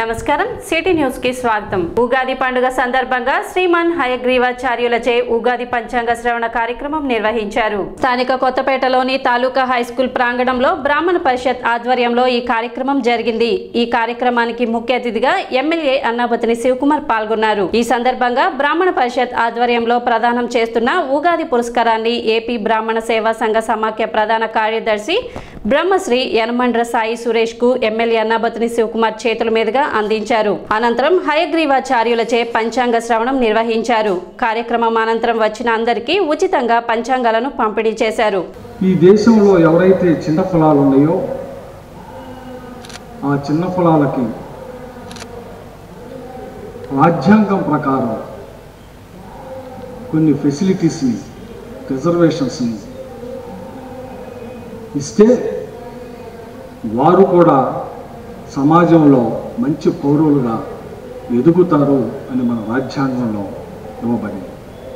నమస్కారం city news కి స్వాగతం। ఉగాది పండుగ సందర్భంగా శ్రీమాన్ హయగ్రీవాచార్యులచే ఉగాది పంచాంగ శ్రవణ కార్యక్రమం నిర్వహించారు। స్థానిక కొత్తపేటలోని తాలూకా హై స్కూల్ ప్రాంగణంలో బ్రాహ్మణ పరిషత్ ఆధ్వర్యంలో ఈ కార్యక్రమం జరిగింది। ఈ కార్యక్రమానికి ముఖ్య అతిథిగా ఎమ్మెల్యే అన్నాబతిని శివకుమార్ పాల్గొన్నారు। ఈ సందర్భంగా బ్రాహ్మణ పరిషత్ ఆధ్వర్యంలో ప్రదానం చేస్తున్న ఉగాది పురస్కారాన్ని ఏపీ బ్రాహ్మణ సేవా సంఘ సమాఖ్య ప్రధాన కార్యదర్శి బ్రహ్మశ్రీ యనమండ్ర సాయి సురేష్ కు ఎమ్మెల్యే అన్నాబతిని శివకుమార్ చేతుల మీదుగా అందించారు। అనంతరం హయగ్రీవాచార్యులచే పంచాంగ శ్రవణం నిర్వహించారు। కార్యక్రమం అనంతరం వచ్చిన అందరికీ ఉచితంగా పంచాంగాలను పంపిణీ చేశారు। ఈ దేశంలో ఎవరైతే చిన్న పొలాలు ఉన్నాయో ఆ చిన్న పొలాలకి రాజ్యాంగం ప్రకారం కొన్ని ఫెసిలిటీస్ని రిజర్వేషన్స్ని ఇస్తే వారు కూడా సమాజంలో మంచి పౌరులుగా ఎదుగుతారు అని మన రాజ్యాంగంలో ఇవ్వబడింది।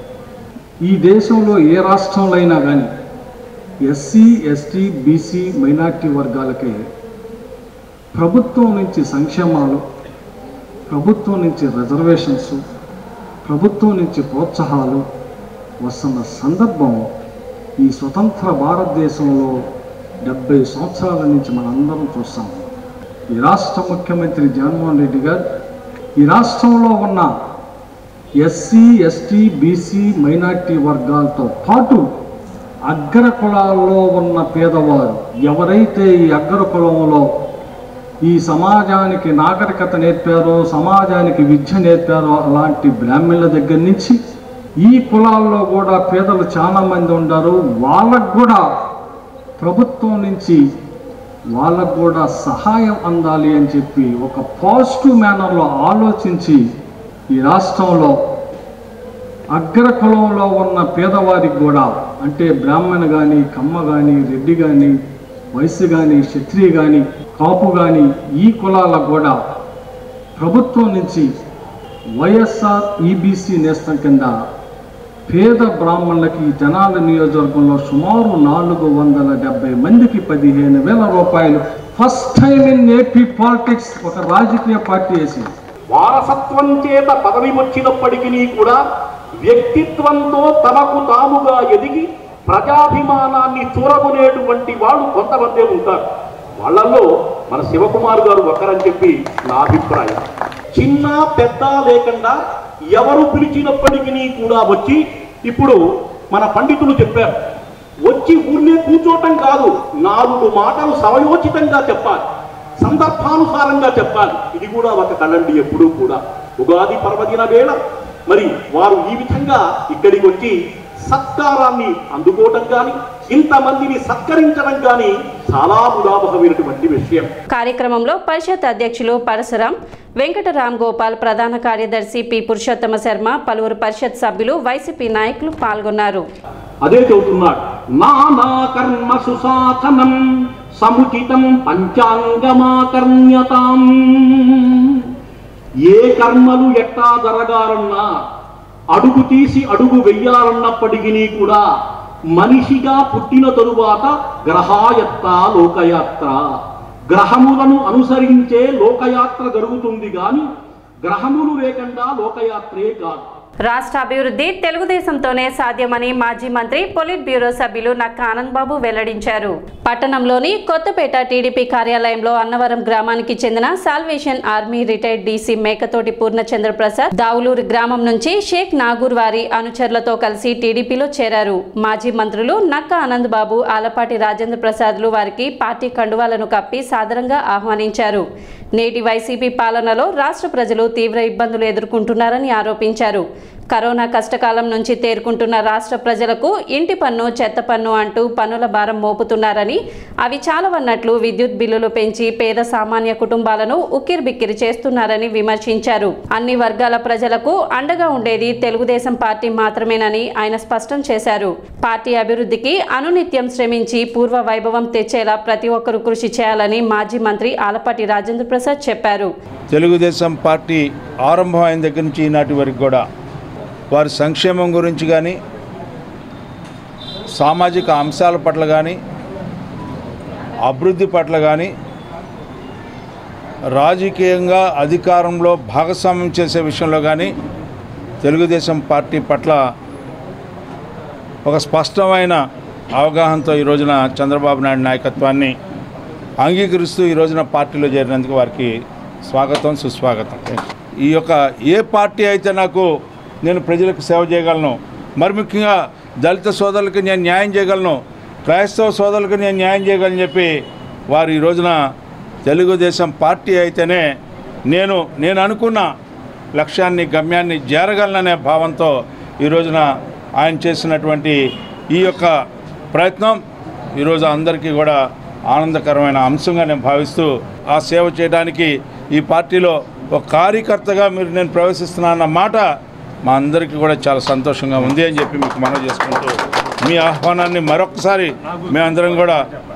ఈ దేశంలో ఏ రాష్ట్రంలో అయినా కానీ ఎస్సీ ఎస్టీ బీసీ మైనార్టీ వర్గాలకే ప్రభుత్వం నుంచి సంక్షేమాలు, ప్రభుత్వం నుంచి రిజర్వేషన్స్, ప్రభుత్వం నుంచి ప్రోత్సాహాలు వస్తున్న సందర్భం ఈ స్వతంత్ర భారతదేశంలో 70 సంవత్సరాల నుంచి మనందరం చూస్తాం। ఈ రాష్ట్ర ముఖ్యమంత్రి జగన్మోహన్ రెడ్డి గారు ఈ రాష్ట్రంలో ఉన్న ఎస్సీ ఎస్టీ బీసీ మైనార్టీ వర్గాలతో పాటు అగ్ర కులాల్లో ఉన్న పేదవారు ఎవరైతే ఈ అగ్ర కులంలో ఈ సమాజానికి నాగరికత నేర్పారో, సమాజానికి విద్య నేర్పారో అలాంటి బ్రాహ్మణుల దగ్గర నుంచి ఈ కులాల్లో కూడా పేదలు చాలామంది ఉన్నారు। వాళ్ళకు కూడా ప్రభుత్వం నుంచి వాళ్ళకు కూడా సహాయం అందాలి అని చెప్పి ఒక పాజిటివ్ మేనర్లో ఆలోచించి ఈ రాష్ట్రంలో అగ్ర కులంలో ఉన్న పేదవారికి కూడా, అంటే బ్రాహ్మణ కానీ, కమ్మ కానీ, రెడ్డి కానీ, వైశ్య కానీ, క్షత్రియ కానీ, కాపు కానీ ఈ కులాలకు కూడా ప్రభుత్వం నుంచి వైఎస్ఆర్ ఈబీసీ నేస్తం కింద పేద బ్రాహ్మణులకి జనాల నియోజకవర్గంలో సుమారు 470 మందికి 15,000 రూపాయలు first time in AP politics ఒక రాజకీయ పార్టీ వేసింది। వారసత్వం చేత పదవి వచ్చినప్పటికీ కూడా వ్యక్తిత్వంతో తమకు తాముగా ఎదిగి ప్రజాభిమానాన్ని చూరగొనేటువంటి వాళ్ళు కొంతమంది ఉంటారు। వాళ్ళల్లో మన శివకుమార్ గారు ఒకరని చెప్పి నా అభిప్రాయం। చిన్న పెద్ద లేకుండా ఎవరు పిలిచినప్పటికీ కూడా వచ్చి, ఇప్పుడు మన పండితులు చెప్పారు, వచ్చి ఊరినే కూర్చోటం కాదు, 4 మాటలు సమయోచితంగా చెప్పాలి, సందర్భానుసారంగా చెప్పాలి। ఇది కూడా ఒక కళండి। ఎప్పుడూ కూడా ఉగాది పర్వదిన వేళ మరి వారు ఈ విధంగా ఇక్కడికి వచ్చి సత్కారాన్ని అందుకోవటం కానీ, ఇంతమందిని సత్కరించడం కానీ చాలా ముదావహమైనటువంటి విషయం। కార్యక్రమంలో పరిషత్ అధ్యక్షులు పరశురాం, వెంకటరామ్ గోపాల్, ప్రధాన కార్యదర్శి పి పురుషోత్తమ శర్మ, పలువురు పరిషత్ సభ్యులు, వైసీపీ నాయకులు పాల్గొన్నారు। అదే చెబుతున్నాడు, నానా కర్మ సుసాధనం సముచితం పంచాంగమాకర్ణ్యతాం। ఏ కర్మలు ఎట్టా జరగాలన్నా, అడుగు తీసి అడుగు వెయ్యాలన్నప్పటికీ కూడా మనిషిగా పుట్టిన తరువాత గ్రహాయత్త లోకయాత్ర, గ్రహములను అనుసరించే లోకయాత్ర జరుగుతుంది కానీ గ్రహములు లేకుండా లోకయాత్రే కాదు। రాష్ట్ర అభివృద్ధి తెలుగుదేశంతోనే సాధ్యమని మాజీ మంత్రి పొలిట్ బ్యూరో సభ్యులు నక్క ఆనంద్ బాబు వెల్లడించారు। పట్టణంలోని కొత్తపేట టీడీపీ కార్యాలయంలో అన్నవరం గ్రామానికి చెందిన salvation army retired DC Mekathoti Purnachandra Prasad Davuluru గ్రామం నుంచి షేక్ నాగూర్ వారి అనుచరులతో కలిసి టీడీపీలో చేరారు। మాజీ మంత్రులు నక్క ఆనంద్ బాబు, ఆలపాటి రాజేంద్ర ప్రసాద్లు వారికి పార్టీ కండువాలను కప్పి సాదరంగా ఆహ్వానించారు। నేటి వైసీపీ పాలనలో రాష్ట్ర ప్రజలు తీవ్ర ఇబ్బందులు ఎదుర్కొంటున్నారని ఆరోపించారు। కరోనా కష్టకాలం నుంచి తేరుకుంటున్న రాష్ట్ర ప్రజలకు ఇంటి పన్ను, చెత్త పన్ను అంటూ పన్నుల భారం మోపుతున్నారని, అవి చాలవన్నట్లు విద్యుత్ బిల్లులు పెంచి పేద సామాన్య కుటుంబాలను ఉక్కిరిబిక్కిరి చేస్తున్నారని విమర్శించారు। అన్ని వర్గాల ప్రజలకు అండగా ఉండేది తెలుగుదేశం పార్టీ మాత్రమేనని ఆయన స్పష్టం చేశారు। పార్టీ అభివృద్ధికి అనునిత్యం శ్రమించి పూర్వ వైభవం తెచ్చేలా ప్రతి ఒక్కరూ కృషి చేయాలని మాజీ మంత్రి ఆలపాటి రాజేంద్ర ప్రసాద్ చెప్పారు। తెలుగుదేశం పార్టీ ఆరంభం అయిన దగ్గర నుంచి ఈనాటి వరకు కూడా వారి సంక్షేమం గురించి కానీ, సామాజిక అంశాల పట్ల కానీ, అభివృద్ధి పట్ల కానీ రాజకీయంగా అధికారంలో భాగస్వామ్యం చేసే విషయంలో కానీ తెలుగుదేశం పార్టీ పట్ల ఒక స్పష్టమైన అవగాహనతో ఈ రోజున చంద్రబాబు నాయుడు నాయకత్వాన్ని అంగీకరిస్తూ ఈ రోజున పార్టీలో చేరినందుకు వారికి స్వాగతం సుస్వాగతం. ఈ యొక్క ఏ పార్టీ అయితే నేను ప్రజలకు సేవ చేయగలను, మరి ముఖ్యంగా దళిత సోదరులకు నేను న్యాయం చేయగలను, క్రైస్తవ సోదరులకు నేను న్యాయం చేయగలను చెప్పి వారు ఈ రోజున తెలుగుదేశం పార్టీ అయితేనే నేను అనుకున్న లక్ష్యాన్ని గమ్యాన్ని చేరగలననే భావంతో ఈ రోజున ఆయన చేసినటువంటి ఈ యొక్క ప్రయత్నం ఈరోజు అందరికీ కూడా ఆనందకరమైన అంశంగా నేను భావిస్తూ ఆ సేవ చేయడానికి ఈ పార్టీలో ఒక కార్యకర్తగా నేను ప్రవేశిస్తున్నానన్న మాట మా అందరికీ కూడా చాలా సంతోషంగా ఉంది అని చెప్పి మీకు మనవి చేసుకుంటూ మీ ఆహ్వానాన్ని మరొకసారి మేమందరం కూడా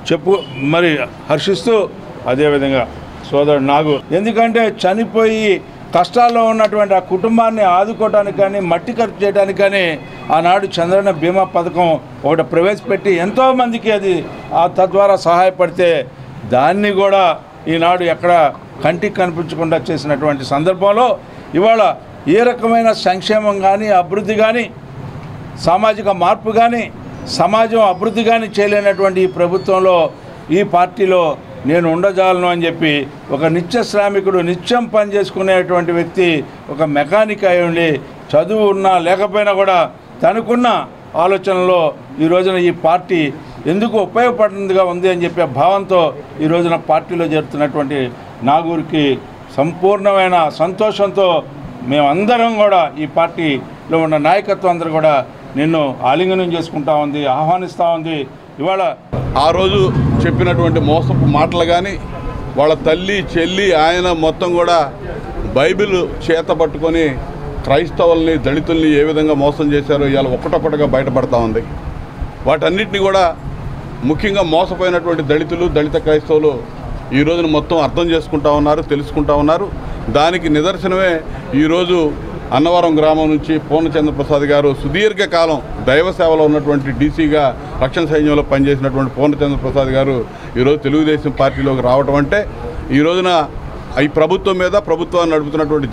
మరి హర్షిస్తూ అదేవిధంగా సోదరుడు నాగు, ఎందుకంటే చనిపోయి కష్టాల్లో ఉన్నటువంటి ఆ కుటుంబాన్ని ఆదుకోవడానికి కానీ మట్టి ఖర్చు చేయడానికి కానీ ఆనాడు చంద్రన్న బీమా పథకం ఒకటి ప్రవేశపెట్టి ఎంతోమందికి అది తద్వారా సహాయపడితే దాన్ని కూడా ఈనాడు ఎక్కడ కంటికి కనిపించకుండా చేసినటువంటి సందర్భంలో ఇవాళ ఏ రకమైన సంక్షేమం కానీ అభివృద్ధి కానీ సామాజిక మార్పు కానీ సమాజం అభివృద్ధి కానీ చేయలేనటువంటి ఈ ప్రభుత్వంలో ఈ పార్టీలో నేను ఉండజాలను అని చెప్పి ఒక నిత్య శ్రామికుడు నిత్యం పని చేసుకునేటువంటి వ్యక్తి ఒక మెకానిక్ అయి ఉండి చదువు ఉన్నా లేకపోయినా కూడా తనకున్న ఆలోచనలో ఈ రోజున ఈ పార్టీ ఎందుకు ఉపయోగపడుతుందిగా ఉంది అని చెప్పే భావంతో ఈ రోజున పార్టీలో చేరుతున్నటువంటి నాగూరికి సంపూర్ణమైన సంతోషంతో మేమందరం కూడా ఈ పార్టీలో ఉన్న నాయకత్వం అందరూ కూడా నిన్ను ఆలింగనం చేసుకుంటా ఉంది, ఆహ్వానిస్తూ ఉంది. ఇవాళ ఆ రోజు చెప్పినటువంటి మోసపు మాటలు కానీ వాళ్ళ తల్లి చెల్లి ఆయన మొత్తం కూడా బైబిల్ చేత పట్టుకొని క్రైస్తవుల్ని దళితుల్ని ఏ విధంగా మోసం చేశారో ఇవాళ ఒక్కటొక్కటిగా బయటపడతా ఉంది. వాటన్నిటిని కూడా ముఖ్యంగా మోసపోయినటువంటి దళిత క్రైస్తవులు ఈ రోజున మొత్తం అర్థం చేసుకుంటా ఉన్నారు, తెలుసుకుంటా ఉన్నారు. దానికి నిదర్శనమే ఈరోజు అన్నవరం గ్రామం నుంచి పూర్ణచంద్రప్రసాద్ గారు సుదీర్ఘకాలం దైవ సేవలో ఉన్నటువంటి డీసీగా రక్షణ సైన్యంలో పనిచేసినటువంటి పూర్ణచంద్రప్రసాద్ గారు ఈరోజు తెలుగుదేశం పార్టీలోకి రావటం అంటే ఈ రోజున ఈ ప్రభుత్వం మీద ప్రభుత్వాన్ని నడుపుతున్నటువంటి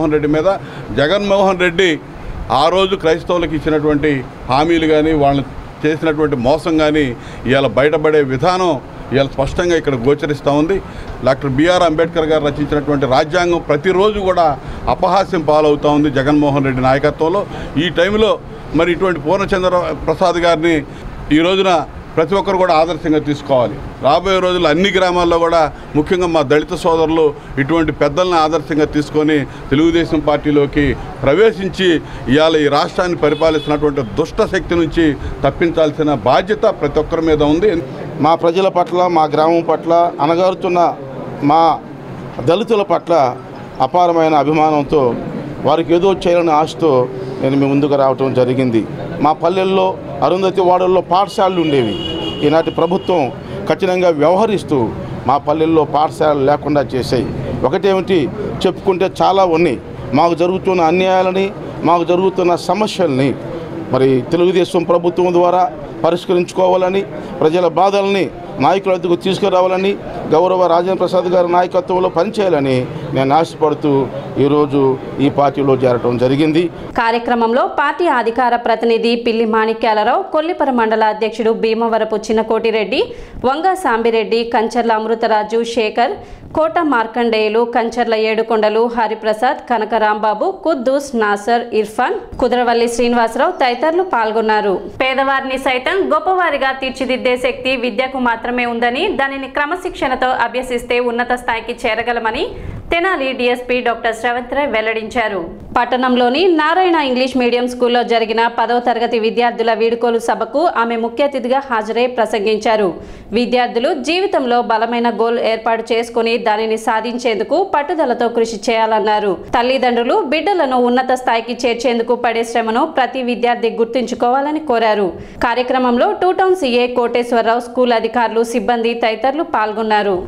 జగన్మోహన్ రెడ్డి ఆ రోజు క్రైస్తవులకు ఇచ్చినటువంటి హామీలు కానీ వాళ్ళని చేసినటువంటి మోసం కానీ ఇవాళ బయటపడే విధానం ఇవాళ స్పష్టంగా ఇక్కడ గోచరిస్తూ ఉంది. డాక్టర్ బిఆర్ అంబేద్కర్ గారు రచించినటువంటి రాజ్యాంగం ప్రతిరోజు కూడా అపహాస్యం పాలవుతూ ఉంది జగన్మోహన్ రెడ్డి నాయకత్వంలో. ఈ టైంలో మరి ఇటువంటి పూర్ణచంద్ర ప్రసాద్ గారిని ఈ రోజున ప్రతి ఒక్కరు కూడా ఆదర్శంగా తీసుకోవాలి. రాబోయే రోజుల్లో అన్ని గ్రామాల్లో కూడా ముఖ్యంగా మా దళిత సోదరులు ఇటువంటి పెద్దలను ఆదర్శంగా తీసుకొని తెలుగుదేశం పార్టీలోకి ప్రవేశించి ఇవాళ ఈ రాష్ట్రాన్ని పరిపాలిస్తున్నటువంటి దుష్ట శక్తి నుంచి తప్పించాల్సిన బాధ్యత ప్రతి ఒక్కరి మీద ఉంది. మా ప్రజల పట్ల, మా గ్రామం పట్ల, అనగారుతున్న మా దళితుల పట్ల అపారమైన అభిమానంతో వారికి ఏదో చేయాలని ఆశతో నేను మీ ముందుకు రావటం జరిగింది. మా పల్లెల్లో అరుంధతి వాడల్లో పాఠశాలలు ఉండేవి. ఈనాటి ప్రభుత్వం కఠినంగా వ్యవహరిస్తూ మా పల్లెల్లో పాఠశాలలు లేకుండా చేశాయి. ఒకటేమిటి చెప్పుకుంటే చాలా ఉన్నాయి. మాకు జరుగుతున్న అన్యాయాలని, మాకు జరుగుతున్న సమస్యల్ని మరి తెలుగుదేశం ప్రభుత్వం ద్వారా పరిష్కరించుకోవాలని, ప్రజల బాధల్ని నాయకుల వద్దకు తీసుకురావాలని, గౌరవ రాజేంద్ర ప్రసాద్ గారి నాయకత్వంలో పనిచేయాలని నేను ఆశపడుతూ ఈరోజు ఈ పార్టీలో చేరటం జరిగింది. కార్యక్రమంలో పార్టీ అధికార ప్రతినిధి పిల్లి మాణిక్యాలరావు, కొల్లిపర మండల అధ్యక్షుడు భీమవరపు చిన్నకోటిరెడ్డి, వంగ సాంబిరెడ్డి, కంచర్ల అమృతరాజు, శేఖర్, కోట మార్కండేయులు, కంచర్ల ఏడుకొండలు, హరిప్రసాద్, కనక రాంబాబు, కుద్దూస్, నాసర్, ఇర్ఫాన్, కుదరవల్లి శ్రీనివాసరావు తదితరులు పాల్గొన్నారు. పేదవారిని సైతం గొప్పవారిగా తీర్చిదిద్దే శక్తి విద్యకు మాత్రమే ఉందని, దానిని క్రమశిక్షణతో అభ్యసిస్తే ఉన్నత స్థాయికి చేరగలమని తెనాలి డీఎస్పీ డాక్టర్ శ్రవంత్ రాయ్ వెల్లడించారు. పట్టణంలోని నారాయణ ఇంగ్లీష్ మీడియం స్కూల్లో జరిగిన 10వ తరగతి విద్యార్థుల వీడుకోలు సభకు ఆమె ముఖ్య అతిథిగా హాజరై ప్రసంగించారు. విద్యార్థులు జీవితంలో బలమైన గోల్ ఏర్పాటు చేసుకుని దానిని సాధించేందుకు పట్టుదలతో కృషి చేయాలన్నారు. తల్లిదండ్రులు బిడ్డలను ఉన్నత స్థాయికి చేర్చేందుకు పడే శ్రమను ప్రతి విద్యార్థి గుర్తుంచుకోవాలని కోరారు. కార్యక్రమంలో 2 టౌన్ సీఏ కోటేశ్వరరావు, స్కూల్ అధికారులు, సిబ్బంది తదితరులు పాల్గొన్నారు.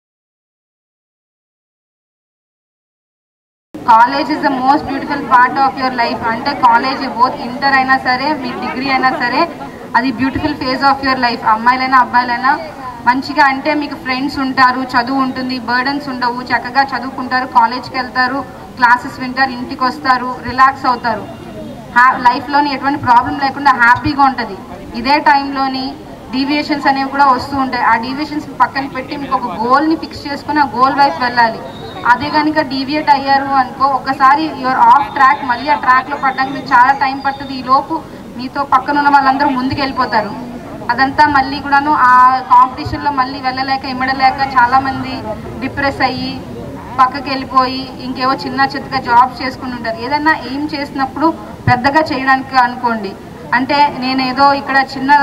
College is the most beautiful part of your life. అంటే కాలేజ్ బోత్ ఇంటర్ అయినా సరే, మీ డిగ్రీ అయినా సరే, అది beautiful phase of your life. అమ్మాయిలైనా అబ్బాయిలైనా మంచిగా అంటే మీకు ఫ్రెండ్స్ ఉంటారు, చదువు ఉంటుంది, బర్డన్స్ ఉండవు, చక్కగా చదువుకుంటారు, కాలేజ్కి వెళ్తారు, క్లాసెస్ వింటారు, ఇంటికి వస్తారు, రిలాక్స్ అవుతారు, లైఫ్లోని ఎటువంటి ప్రాబ్లం లేకుండా హ్యాపీగా ఉంటుంది. ఇదే టైంలోని డీవియేషన్స్ అనేవి కూడా వస్తూ ఉంటాయి. ఆ డీవియేషన్స్ పక్కన పెట్టి మీకు ఒక గోల్ని ఫిక్స్ చేసుకుని ఆ గోల్ వైపు వెళ్ళాలి. అదే కనుక డీవియేట్ అయ్యారు అనుకో, ఒకసారి యువర్ ఆఫ్ ట్రాక్, మళ్ళీ ఆ ట్రాక్లో పడడానికి మీకు చాలా టైం పడుతుంది. ఈలోపు మీతో పక్కన ఉన్న వాళ్ళందరూ ముందుకు వెళ్ళిపోతారు. అదంతా మళ్ళీ కూడాను ఆ కాంపిటీషన్లో మళ్ళీ వెళ్ళలేక ఇమ్మడలేక చాలామంది డిప్రెస్ అయ్యి పక్కకి వెళ్ళిపోయి ఇంకేవో చిన్న చిత్తగా జాబ్స్ చేసుకుని ఉంటారు. ఏదైనా ఏం చేసినప్పుడు పెద్దగా చేయడానికి అనుకోండి. అంటే నేనేదో ఇక్కడ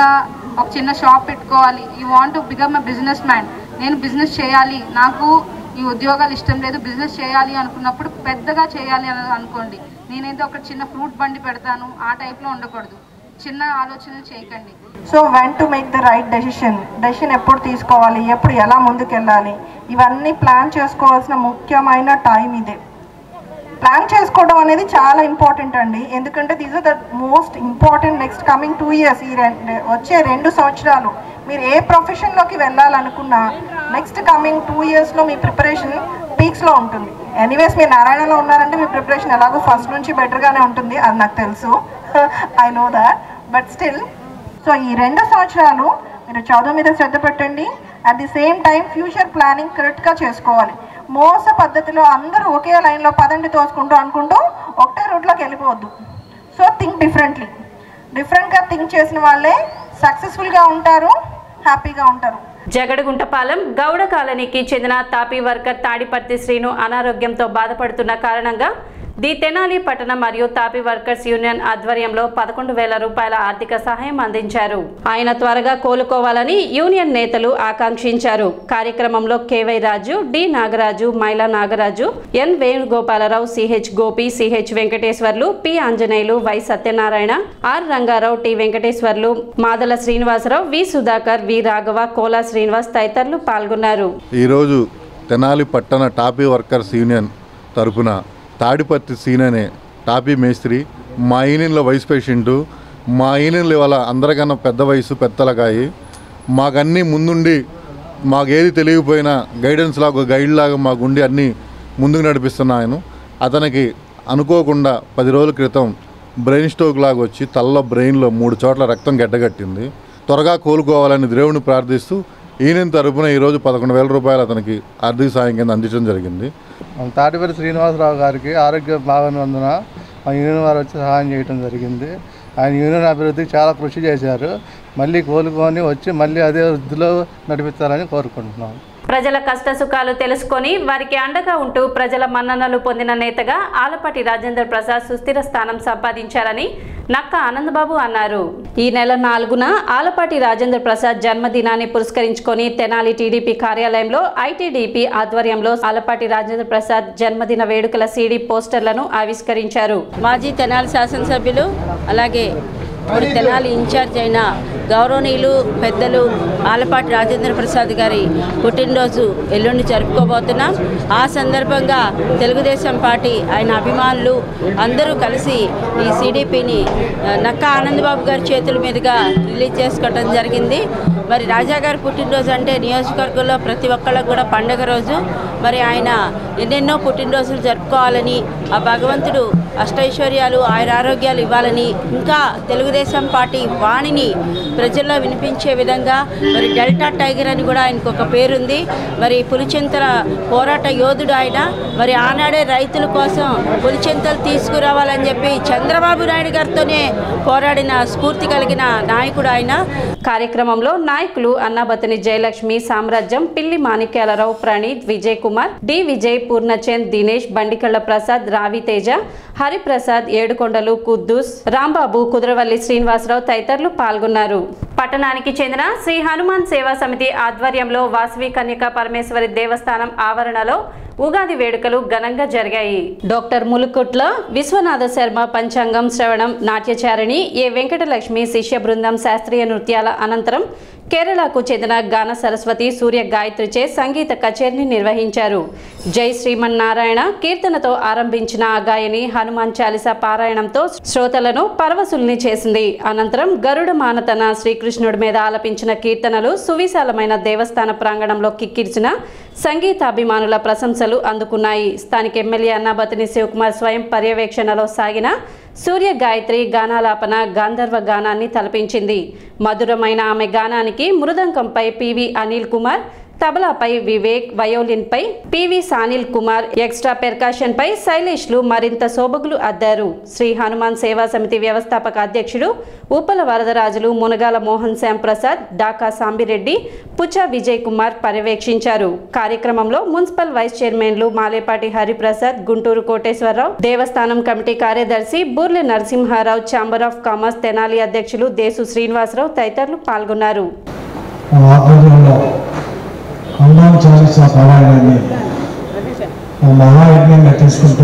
ఒక చిన్న షాప్ పెట్టుకోవాలి, you want to become a business man, నేను బిజినెస్ చేయాలి, నాకు ఈ ఉద్యోగాలు ఇష్టం లేదు, బిజినెస్ చేయాలి అనుకున్నప్పుడు పెద్దగా చేయాలి అని అనుకోండి. నేనైతే ఒక చిన్న ఫ్రూట్ బండి పెడతాను, ఆ టైప్లో ఉండకూడదు. చిన్న ఆలోచనలు చేయకండి. So when to make the right decision ఎప్పుడు తీసుకోవాలి, ఎప్పుడు ఎలా ముందుకెళ్ళాలి, ఇవన్నీ ప్లాన్ చేసుకోవాల్సిన ముఖ్యమైన టైం ఇదే. ప్లాన్ చేసుకోవడం అనేది చాలా ఇంపార్టెంట్ అండి. ఎందుకంటే these are the most important next coming 2 years. ఈ వచ్చే 2 సంవత్సరాలు మీరు ఏ ప్రొఫెషన్లోకి వెళ్ళాలనుకున్నా నెక్స్ట్ కమింగ్ 2 yearsలో మీ ప్రిపరేషన్ పీక్స్లో ఉంటుంది. ఎనీవేస్ మీరు నారాయణలో ఉన్నారంటే మీ ప్రిపరేషన్ ఎలాగో ఫస్ట్ నుంచి బెటర్గానే ఉంటుంది, అది నాకు తెలుసు, I know that. But still so ఈ 2 సంవత్సరాలు మీరు చదువు మీద శ్రద్ధ పెట్టండి. At the same time future planning కరెక్ట్గా చేసుకోవాలి. మోస పద్ధతిలో అందరూ ఒకే లైన్లో పదండి తోసుకుంటూ అనుకుంటూ ఒకటే రూట్లోకి వెళ్ళిపోవద్దు. సో థింక్ డిఫరెంట్గా థింక్ చేసిన వాళ్ళే సక్సెస్ఫుల్గా ఉంటారు, హ్యాపీగా ఉంటారు. జగడగుంటపాలెం గౌడ కాలనీకి చెందిన తాపీ వర్కర్ తాడిపర్తి శ్రీను అనారోగ్యంతో బాధపడుతున్న కారణంగా ది తెనాలి పట్టణ మరియు తాపీ వర్కర్స్ యూనియన్ ఆధ్వర్యంలో 11,000 రూపాయల ఆర్థిక సహాయం అందించారు. ఆయన త్వరగా కోలుకోవాలని యూనియన్ నేతలు ఆకాంక్షించారు. కార్యక్రమంలో KY Raju, D Nagaraju, Maila Nagaraju, N Venugopalarao, CH Gopi, CH Venkateswarlu, P Anjaneyulu, Y Satyanarayana, R Rangarao, T Venkateswarlu, Madala Srinivasarao, V Sudhakar, V Raghava, Kola Srinivas తదితరులు పాల్గొన్నారు. ఈరోజు తెనాలి పట్టణ టాపీ వర్కర్స్ యూనియన్ తరపున తాడిపర్తి సీన్ అనే టాపీ మేస్త్రి, మా యూనియన్లో వైస్ ప్రెసిడెంటు, మా యూనియన్లో ఇవాళ అందరికన్నా పెద్ద వయసు పెద్దలకాయి, మాకన్నీ ముందుండి మాకేది తెలియకపోయినా గైడెన్స్ లాగా ఒక గైడ్ లాగా మాకుండి అన్నీ ముందుకు నడిపిస్తున్న ఆయన, అతనికి అనుకోకుండా 10 రోజుల క్రితం బ్రెయిన్ స్ట్రోక్ లాగా వచ్చి తలలో బ్రెయిన్లో 3 చోట్ల రక్తం గడ్డగట్టింది. త్వరగా కోలుకోవాలని దేవుడిని ప్రార్థిస్తూ యూనియన్ తరపున ఈరోజు 11,000 రూపాయలు అతనికి ఆర్థిక సాయం కింద అందించడం జరిగింది. తాటిపల్లి శ్రీనివాసరావు గారికి ఆరోగ్యం బాగానందున మా యూనియన్ వారు వచ్చి సహాయం చేయడం జరిగింది. ఆయన యూనియన్ అభివృద్ధికి చాలా కృషి చేశారు. మళ్ళీ కోలుకొని వచ్చి మళ్ళీ అదే వృద్ధిలో నడిపించాలని కోరుకుంటున్నాం. ప్రజల కష్ట సుఖాలు తెలుసుకొని వారికి అండగా ఉంటూ ప్రజల మన్ననలు పొందిన నేతగా ఆలపాటి రాజేంద్ర ప్రసాద్ సుస్థిర స్థానం సంపాదించారని నక్క ఆనందబాబు అన్నారు. ఈ నెల 4న ఆలపాటి రాజేంద్ర ప్రసాద్ జన్మదినాన్ని పురస్కరించుకొని తెనాలి టీడీపీ కార్యాలయంలో ఐటీడీపీ ఆధ్వర్యంలో ఆలపాటి రాజేంద్ర ప్రసాద్ జన్మదిన వేడుకల సీడీ పోస్టర్లను ఆవిష్కరించారు. మాజీ తెనాలి శాసనసభ్యులు అలాగే తెనాలి ఇన్ఛార్జ్ అయిన గౌరవనీయులు పెద్దలు ఆలపాటి రాజేంద్ర ప్రసాద్ గారి పుట్టినరోజు ఎల్లుండి జరుపుకోబోతున్నాం. ఆ సందర్భంగా తెలుగుదేశం పార్టీ ఆయన అభిమానులు అందరూ కలిసి ఈ సిడిపిని నక్క ఆనందబాబు గారి చేతుల మీదుగా రిలీజ్ చేసుకోవడం జరిగింది. మరి రాజా గారి పుట్టినరోజు అంటే నియోజకవర్గంలో ప్రతి ఒక్కళ్ళకు కూడా పండగ రోజు. మరి ఆయన ఎన్నెన్నో పుట్టినరోజులు జరుపుకోవాలని, ఆ భగవంతుడు అష్టైశ్వర్యాలు ఆయురారోగ్యాలు ఇవ్వాలని, ఇంకా తెలుగుదేశం పార్టీ వాణిని ప్రజల్లో వినిపించే విధంగా మరి డెల్టా టైగర్ అని కూడా ఆయనకు ఒక పేరుంది. మరి పులిచింతల పోరాట యోధుడు ఆయన. మరి ఆనాడే రైతుల కోసం పులిచింతలు తీసుకురావాలని చెప్పి చంద్రబాబు నాయుడు గారితోనే పోరాడిన స్ఫూర్తి కలిగిన నాయకుడు ఆయన. కార్యక్రమంలో నాయకులు అన్నాబతిని జయలక్ష్మి, సామ్రాజ్యం, పిల్లి మాణిక్యాలరావు, ప్రణీత్, విజయ్ కుమార్, డి విజయ్, పూర్ణచంద్, దినేష్, బండికళ్ళ ప్రసాద్, రావితేజ, హరిప్రసాద్, ఏడుకొండలు, కుద్దూస్, రాంబాబు, కుదరవల్లి శ్రీనివాసరావు తదితరులు పాల్గొన్నారు. పట్టణానికి చెందిన శ్రీ హనుమాన్ సేవా సమితి ఆధ్వర్యంలో వాసవి కన్యకా పరమేశ్వరి దేవస్థానం ఆవరణలో ఉగాది వేడుకలు ఘనంగా జరిగాయి. డాక్టర్ ములుకుట్ల విశ్వనాథ శర్మ పంచాంగం శ్రవణం, నాట్యచారిణి ఏ వెంకటలక్ష్మి శిష్య బృందం శాస్త్రీయ నృత్యాల అనంతరం కేరళకు చెందిన గాన సరస్వతి సూర్య గాయత్రిచే సంగీత కచేరీని నిర్వహించారు. జై శ్రీమన్నారాయణ కీర్తనతో ఆరంభించిన ఆ గాయని హనుమాన్ చాలీసా పారాయణంతో శ్రోతలను పరవశుల్ని చేసింది. అనంతరం గరుడ మానతన శ్రీకృష్ణుడి మీద ఆలపించిన కీర్తనలు సువిశాలమైన దేవస్థాన ప్రాంగణంలో కిక్కిర్చిన సంగీతాభిమానుల ప్రశంసలు అందుకున్నాయి. స్థానిక ఎమ్మెల్యే అన్నాబతిని శివకుమార్ స్వయం పర్యవేక్షణలో సాగిన సూర్య గాయత్రి గానాలాపన గాంధర్వ గానాన్ని తలపించింది. మధురమైన ఆమె గానానికి మృదంగంపై పివి అనిల్ కుమార్, తబలాపై వివేక్, వయోలిన్పై PV Sanil Kumar, extra percussion పై శైలేష్లు మరింత శోభగులు అద్దారు. శ్రీ హనుమాన్ సేవా సమితి వ్యవస్థాపక అధ్యక్షుడు ఉప్పల వరదరాజులు, మునగాల మోహన్ శ్యామ్ ప్రసాద్, డాకా సాంబిరెడ్డి, పుచ్చా విజయ్ కుమార్ పర్యవేక్షించారు. కార్యక్రమంలో మున్సిపల్ వైస్ చైర్మన్లు మాలేపాటి హరిప్రసాద్, గుంటూరు కోటేశ్వరరావు, దేవస్థానం కమిటీ కార్యదర్శి Burle Narasimharao, chamber of commerce Tenali అధ్యక్షులు దేశు శ్రీనివాసరావు తదితరులు పాల్గొన్నారు. హనుమాన్ చాలీసా పారాయణాన్ని మహాయజ్ఞంగా తీసుకుంటే,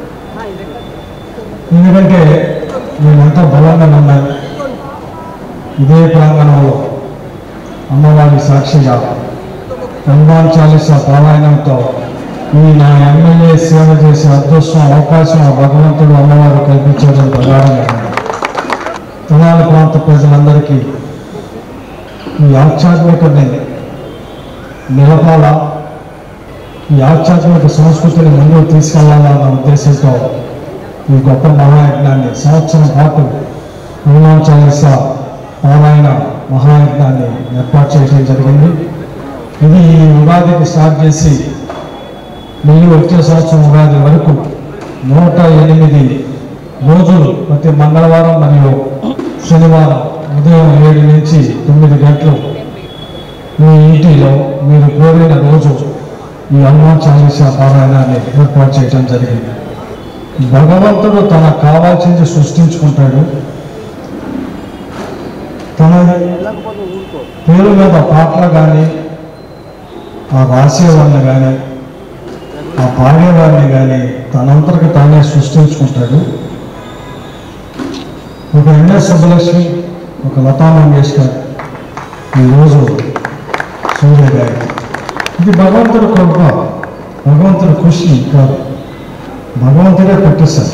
ఎందుకంటే నేనంతా బలంగా నమ్మాను. ఇదే ప్రాంగణంలో అమ్మవారి సాక్షిగా హనుమాన్ చాలీసా పారాయణంతో ఈ నా ఎమ్మెల్యే సేవ చేసే అదృష్టం అవకాశం భగవంతుడు అమ్మవారు కల్పించడం ప్రధానంగా తెనాలి ప్రాంత ప్రజలందరికీ ఈ ఆధ్యాత్మికతని నిలపాల, ఈ ఆధ్యాత్మిక సంస్కృతిని ముందుకు తీసుకెళ్లాలన్న ఉద్దేశంతో ఈ గొప్ప మహాయజ్ఞాన్ని సంవత్సరం పాటు హనుమాన్ చాలీసా పారాయణ మహాయజ్ఞాన్ని ఏర్పాటు చేయడం జరిగింది. ఇది ఈ ఉగాదికి స్టార్ట్ చేసి మళ్ళీ వచ్చే సంవత్సరం ఉగాది వరకు 108 రోజులు ప్రతి మంగళవారం మరియు శనివారం ఉదయం 7 నుంచి 9 గంటలు మీ ఇంటిలో మీరు కోరిన రోజు ఈ హనుమాన్ చాలీసా పారాయణాన్ని ఏర్పాటు చేయడం జరిగింది. భగవంతుడు తనకు కావాల్సింది సృష్టించుకుంటాడు. తన పేరు మీద పాటలు కానీ, ఆ రాసేవాడిని కానీ, ఆ పాడేవాడిని కానీ తనంతరికి తానే సృష్టించుకుంటాడు. ఒక ఎన్ఎస్ సుబ్బలక్ష్మి, ఒక లతా మంగేష్కర్ ఈరోజు సూర్య గాయత్రి. ఇది భగవంతుడి కృప, భగవంతుడి కృషి కాదు, భగవంతుడే పెట్టేశారు.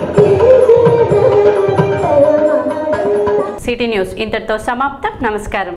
సిటీ న్యూస్ ఇంతటితో సమాప్తం. నమస్కారం.